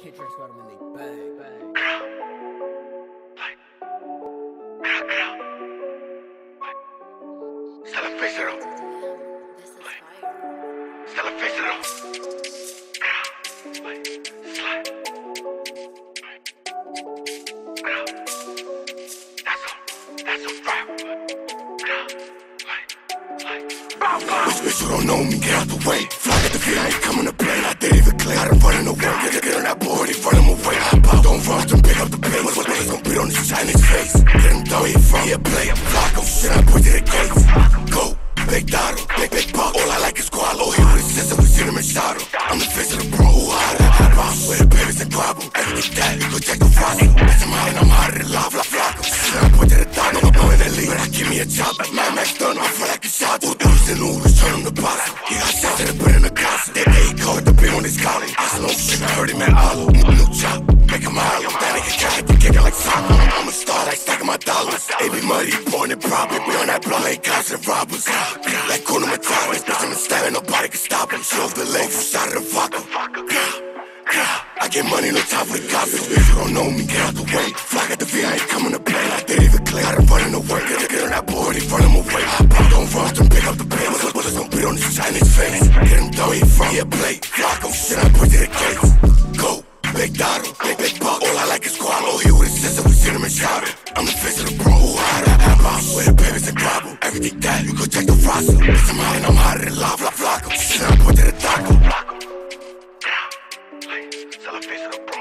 Kid tracks got them in they bag, bag. Stella face it up. Stella face it up. That's a wrap. Bitch, you don't know me, get out the way. Fly at the feet, I ain't coming to play. I didn't even clear, I done running away. Get on that board, they run him away. Don't rush them, pick up the pace. What's gon' beat on this Chinese face? Get him down, he from here, play. Flocko, shit, I put to the gates. Go, big dotto, big buck. All I like is gualo. He with his sister, we see him in shadow. I'm the face of the bro, who hotter. With the babies and guabo. Everything that, you go check the fossil. Bitch, I'm high and I'm hotter than lava, flocko. Shit, I put to the dot, no in the league. But give me a job, my max done, I feel like a shot. Dudes and noodles, turn him to box. He got shots that put in the closet. They called the beat on his collar. I said, no shit, I heard him at Hollow. New chop, make him hollow. That nigga can't get the kicker like soccer. I'm a star, like stacking my dollars. They be muddy, pouring it profit. We on that block like cops and robbers. Like Kuna Matara, bitch, I'm stabbing, nobody can stop him. She off the leg, shot of the vodka. I get money, no time for the cops. If you don't know me, get out the way. Fly at the V, I ain't coming to play. I didn't even clear, I done running away. Get on that board, they run him away. Don't rush them, pick up the pain. What's gon' beat on this Chinese face? Get him down, he from here, play. Flocko, shit, I put to the gates. Go, big dotto, big buck. All I like is gualo. He with his sister, we see him in shadow. I'm the face of the bro, who hotter. With the babies and guabo. Everything that, you go check the fossil. Bitch, I'm high and I'm hotter than lava, flocko. Shit, I put to the taco. Sell a face of the bro.